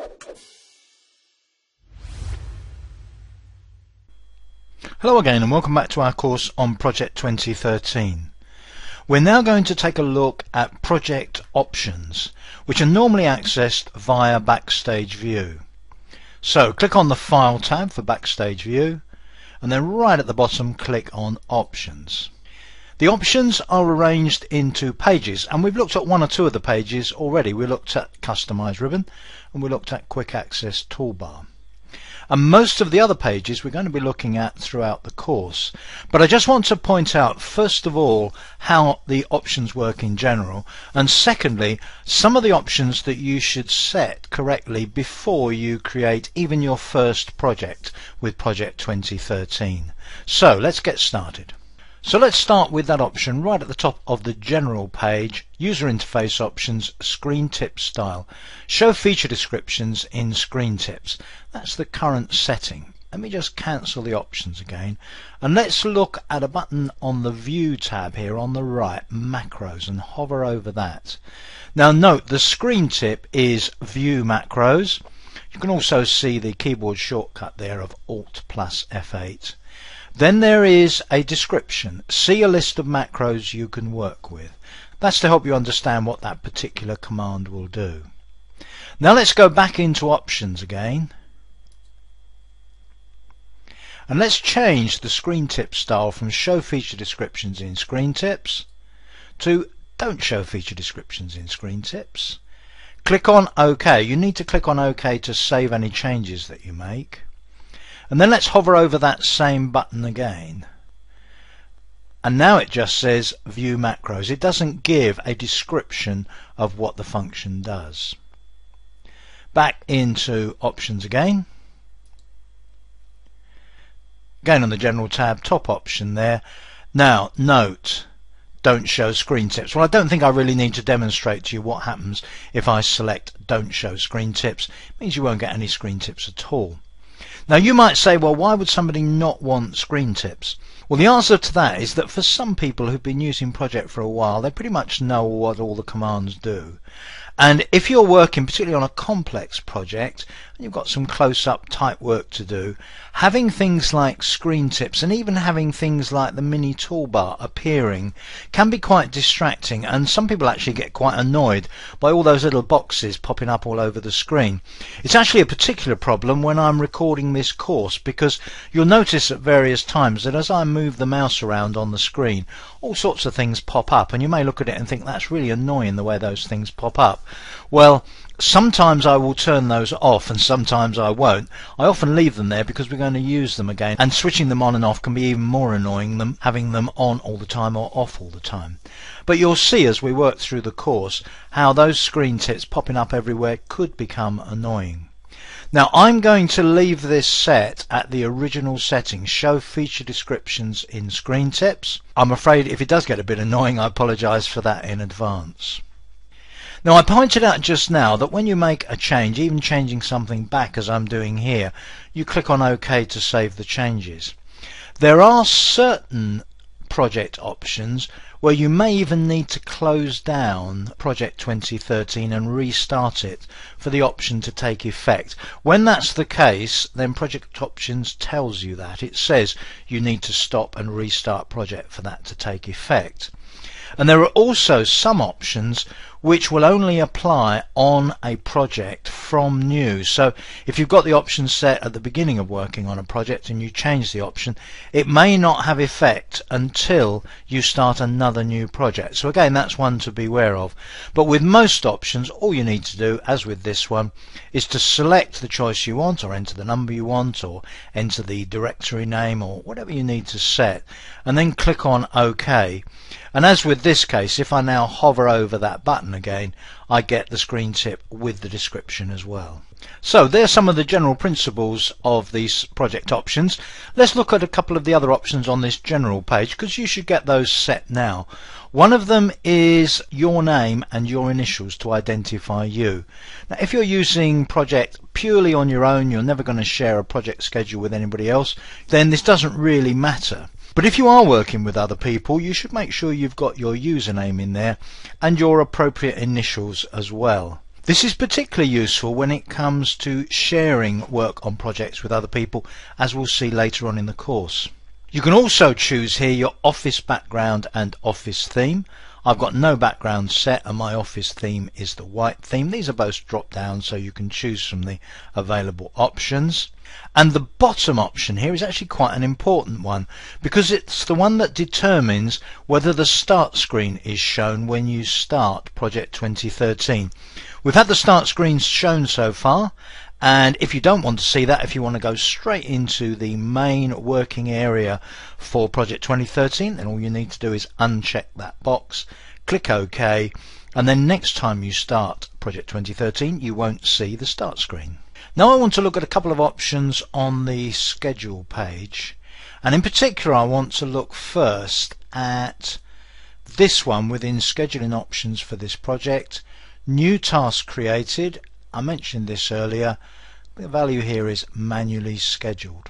Hello again and welcome back to our course on Project 2013. We're now going to take a look at project options, which are normally accessed via Backstage View. So click on the File tab for Backstage View and then right at the bottom click on Options. The options are arranged into pages, and we've looked at one or two of the pages already. We looked at Customize ribbon and we looked at Quick Access toolbar. And most of the other pages we're going to be looking at throughout the course. But I just want to point out, first of all, how the options work in general, and secondly, some of the options that you should set correctly before you create even your first project with Project 2013. So let's get started. So let's start with that option right at the top of the general page, user interface options, ScreenTips style. Show feature descriptions in ScreenTips. That's the current setting. Let me just cancel the options again, and let's look at a button on the View tab here on the right, Macros, and hover over that. Now note the screen tip is View Macros. You can also see the keyboard shortcut there of Alt plus F8. Then there is a description. See a list of macros you can work with. That's to help you understand what that particular command will do. Now let's go back into options again. And let's change the screen tip style from show feature descriptions in screen tips to don't show feature descriptions in screen tips. Click on OK. You need to click on OK to save any changes that you make. And then let's hover over that same button again. And now it just says View Macros. It doesn't give a description of what the function does. Back into options again. Again on the General tab, top option there. Now note, don't show screen tips. Well, I don't think I really need to demonstrate to you what happens if I select don't show screen tips. It means you won't get any screen tips at all. Now you might say, well, why would somebody not want screen tips? Well, the answer to that is that for some people who've been using Project for a while, they pretty much know what all the commands do. And if you're working particularly on a complex project and you've got some close-up type work to do, having things like screen tips and even having things like the mini toolbar appearing can be quite distracting, and some people actually get quite annoyed by all those little boxes popping up all over the screen. It's actually a particular problem when I'm recording this course, because you'll notice at various times that as I move the mouse around on the screen, all sorts of things pop up, and you may look at it and think that's really annoying the way those things pop up. Well, sometimes I will turn those off and sometimes I won't. I often leave them there because we're going to use them again, and switching them on and off can be even more annoying than having them on all the time or off all the time. But you'll see as we work through the course how those screen tips popping up everywhere could become annoying. Now I'm going to leave this set at the original settings, show feature descriptions in screen tips. I'm afraid if it does get a bit annoying, I apologize for that in advance. Now I pointed out just now that when you make a change, even changing something back as I'm doing here, you click on OK to save the changes. There are certain project options where you may even need to close down Project 2013 and restart it for the option to take effect. When that's the case, then Project Options tells you that. It says you need to stop and restart Project for that to take effect. And there are also some options which will only apply on a project from new. So if you've got the option set at the beginning of working on a project and you change the option, it may not have effect until you start another new project. So again, that's one to be aware of. But with most options, all you need to do, as with this one, is to select the choice you want, or enter the number you want, or enter the directory name, or whatever you need to set, and then click on OK. And as with this case, if I now hover over that button again, I get the screen tip with the description as well. So there's some of the general principles of these project options. Let's look at a couple of the other options on this general page, because you should get those set now. One of them is your name and your initials to identify you. Now if you're using Project purely on your own, you're never going to share a project schedule with anybody else, then this doesn't really matter. But if you are working with other people, you should make sure you've got your username in there and your appropriate initials as well. This is particularly useful when it comes to sharing work on projects with other people, as we'll see later on in the course. You can also choose here your office background and office theme. I've got no background set and my office theme is the white theme. These are both drop down, so you can choose from the available options. And the bottom option here is actually quite an important one, because it's the one that determines whether the start screen is shown when you start Project 2013. We've had the start screen shown so far, and if you don't want to see that, if you want to go straight into the main working area for Project 2013, then all you need to do is uncheck that box, click OK, and then next time you start Project 2013 you won't see the start screen. Now I want to look at a couple of options on the schedule page, and in particular I want to look first at this one within scheduling options for this project. New task created. I mentioned this earlier. The value here is manually scheduled.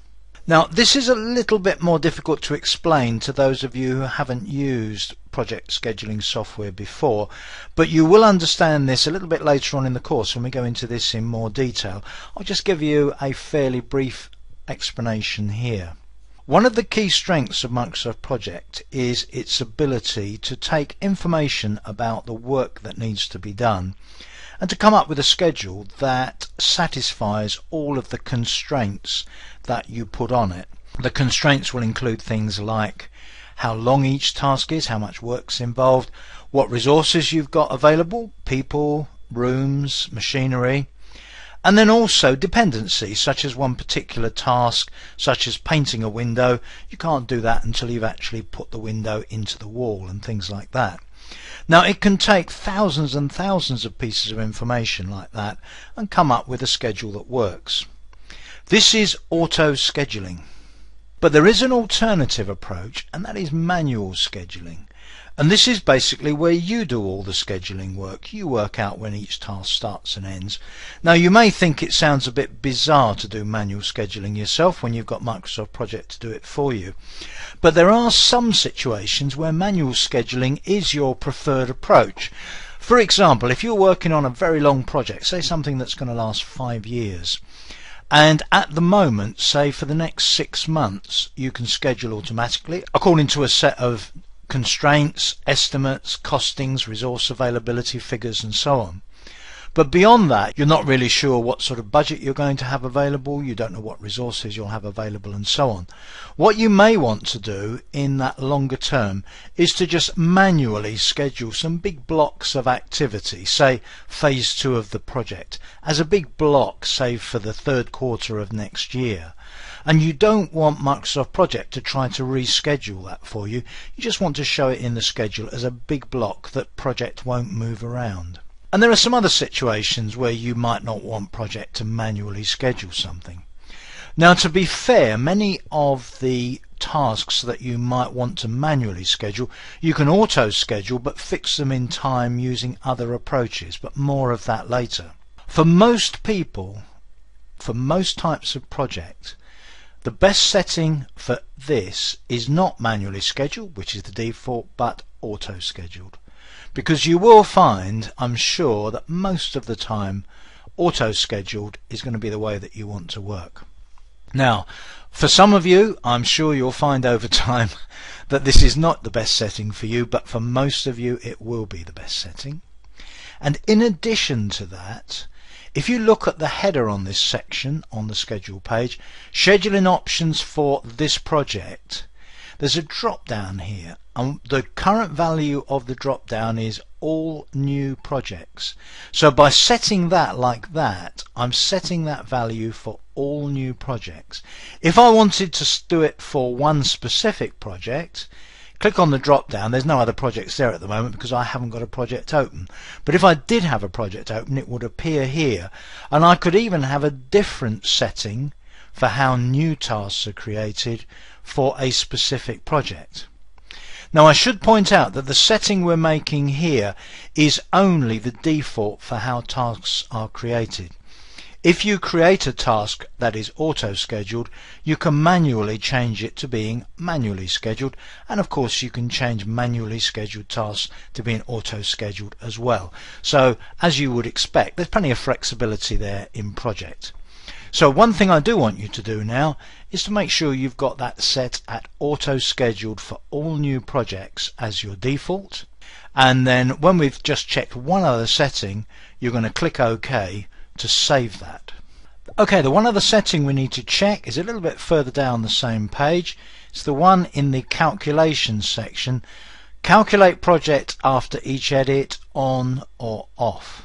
Now this is a little bit more difficult to explain to those of you who haven't used project scheduling software before, but you will understand this a little bit later on in the course when we go into this in more detail. I'll just give you a fairly brief explanation here. One of the key strengths of Microsoft Project is its ability to take information about the work that needs to be done and to come up with a schedule that satisfies all of the constraints that you put on it. The constraints will include things like how long each task is, how much work's involved, what resources you've got available, people, rooms, machinery, and then also dependencies, such as one particular task, such as painting a window. You can't do that until you've actually put the window into the wall and things like that. Now it can take thousands and thousands of pieces of information like that and come up with a schedule that works. This is auto scheduling. But there is an alternative approach, and that is manual scheduling. And this is basically where you do all the scheduling work. You work out when each task starts and ends. Now you may think it sounds a bit bizarre to do manual scheduling yourself when you've got Microsoft Project to do it for you. But there are some situations where manual scheduling is your preferred approach. For example, if you're working on a very long project, say something that's going to last 5 years, and at the moment, say for the next 6 months, you can schedule automatically according to a set of constraints, estimates, costings, resource availability figures and so on. But beyond that, you're not really sure what sort of budget you're going to have available, you don't know what resources you'll have available and so on. What you may want to do in that longer term is to just manually schedule some big blocks of activity, say phase 2 of the project, as a big block, say for the 3rd quarter of next year. And you don't want Microsoft Project to try to reschedule that for you. You just want to show it in the schedule as a big block that Project won't move around. And there are some other situations where you might not want Project to manually schedule something. Now to be fair, many of the tasks that you might want to manually schedule, you can auto schedule but fix them in time using other approaches, but more of that later. For most people, for most types of project, the best setting for this is not manually scheduled, which is the default, but auto scheduled. Because you will find, I'm sure, that most of the time auto scheduled is going to be the way that you want to work. Now for some of you, I'm sure you'll find over time that this is not the best setting for you, but for most of you it will be the best setting. And in addition to that, if you look at the header on this section on the schedule page, scheduling options for this project, there's a drop down here, and the current value of the drop down is all new projects. So by setting that like that, I'm setting that value for all new projects. If I wanted to do it for one specific project, click on the drop down. There's no other projects there at the moment because I haven't got a project open. But if I did have a project open, it would appear here, and I could even have a different setting for how new tasks are created for a specific project. Now I should point out that the setting we're making here is only the default for how tasks are created. If you create a task that is auto-scheduled, you can manually change it to being manually scheduled, and of course you can change manually scheduled tasks to being auto-scheduled as well. So as you would expect, there's plenty of flexibility there in Project. So one thing I do want you to do now is to make sure you've got that set at auto-scheduled for all new projects as your default, and then when we've just checked one other setting, you're going to click OK to save that. Okay, the one other setting we need to check is a little bit further down the same page. It's the one in the calculations section. Calculate project after each edit, on or off.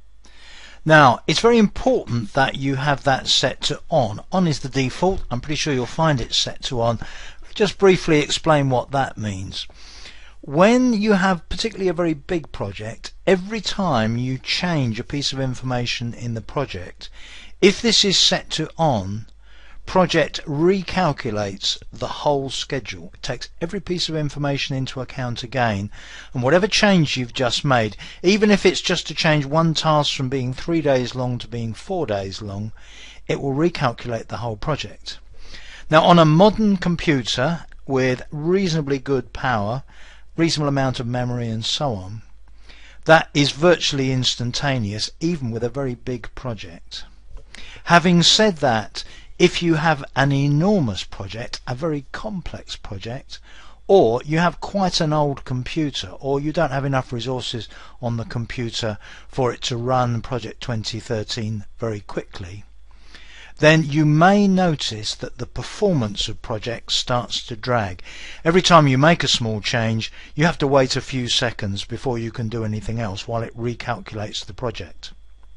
Now, it's very important that you have that set to on. On is the default. I'm pretty sure you'll find it set to on. Just briefly explain what that means. When you have particularly a very big project, every time you change a piece of information in the project, if this is set to on, Project recalculates the whole schedule. It takes every piece of information into account again, and whatever change you've just made, even if it's just to change one task from being 3 days long to being 4 days long, it will recalculate the whole project. Now, on a modern computer with reasonably good power, reasonable amount of memory and so on, that is virtually instantaneous even with a very big project. Having said that, if you have an enormous project, a very complex project, or you have quite an old computer, or you don't have enough resources on the computer for it to run Project 2013 very quickly, then you may notice that the performance of projects starts to drag. Every time you make a small change, you have to wait a few seconds before you can do anything else while it recalculates the project.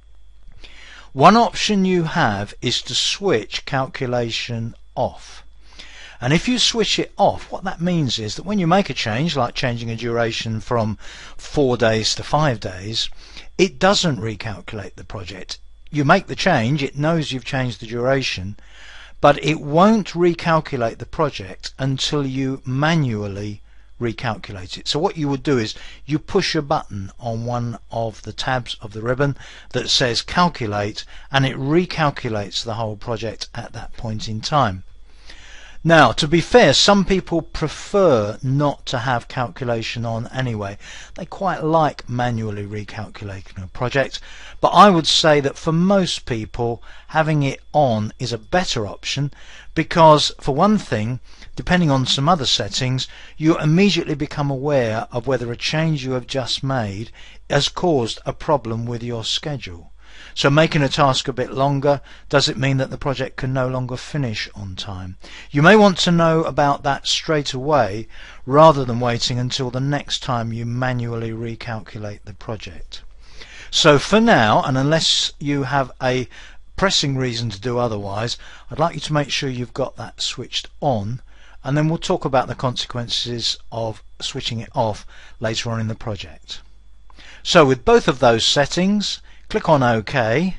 One option you have is to switch calculation off. And if you switch it off, what that means is that when you make a change, like changing a duration from 4 days to 5 days, it doesn't recalculate the project. You make the change, it knows you've changed the duration, but it won't recalculate the project until you manually recalculate it. So what you would do is you push a button on one of the tabs of the ribbon that says calculate, and it recalculates the whole project at that point in time. Now, to be fair, some people prefer not to have calculation on anyway. They quite like manually recalculating a project, but I would say that for most people having it on is a better option because, for one thing, depending on some other settings, you immediately become aware of whether a change you have just made has caused a problem with your schedule. So making a task a bit longer, does it mean that the project can no longer finish on time? You may want to know about that straight away rather than waiting until the next time you manually recalculate the project. So for now, and unless you have a pressing reason to do otherwise, I'd like you to make sure you've got that switched on, and then we'll talk about the consequences of switching it off later on in the project. So with both of those settings, click on OK,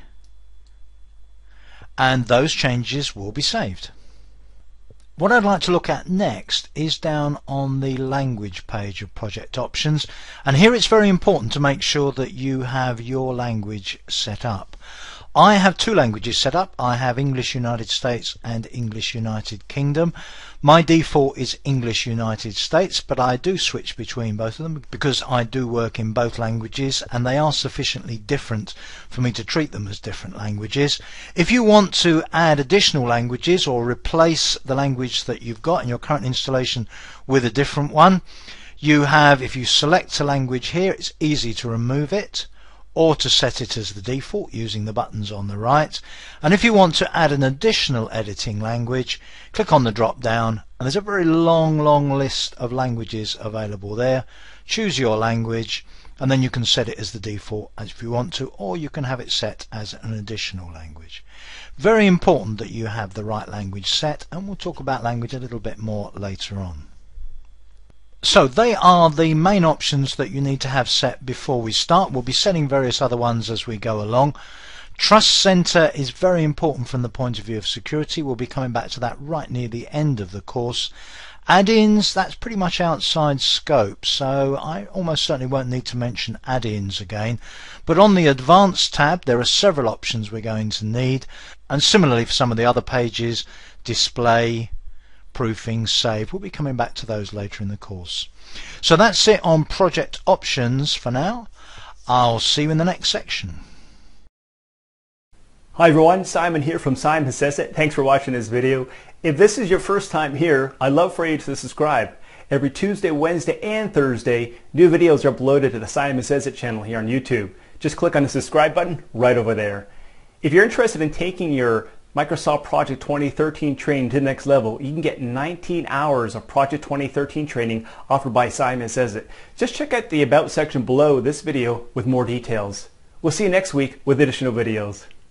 and those changes will be saved. What I'd like to look at next is down on the language page of project options, and here it's very important to make sure that you have your language set up. I have two languages set up. I have English United States and English United Kingdom. My default is English United States, but I do switch between both of them because I do work in both languages and they are sufficiently different for me to treat them as different languages. If you want to add additional languages or replace the language that you've got in your current installation with a different one, you have, if you select a language here, it's easy to remove it or to set it as the default using the buttons on the right. And if you want to add an additional editing language, click on the drop down and there's a very long list of languages available there. Choose your language and then you can set it as the default if you want to, or you can have it set as an additional language. Very important that you have the right language set, and we'll talk about language a little bit more later on. So they are the main options that you need to have set before we start. We'll be setting various other ones as we go along. Trust Center is very important from the point of view of security. We'll be coming back to that right near the end of the course. Add-ins, that's pretty much outside scope, so I almost certainly won't need to mention add-ins again. But on the Advanced tab, there are several options we're going to need, and similarly for some of the other pages, display, proofing, save. We'll be coming back to those later in the course. So that's it on project options for now. I'll see you in the next section. Hi everyone, Simon here from Simon Says It. Thanks for watching this video. If this is your first time here, I'd love for you to subscribe. Every Tuesday, Wednesday, and Thursday, new videos are uploaded to the Simon Says It channel here on YouTube. Just click on the subscribe button right over there. If you're interested in taking your Microsoft Project 2013 training to the next level, you can get 19 hours of Project 2013 training offered by Simon Says It. Just check out the About section below this video with more details. We'll see you next week with additional videos.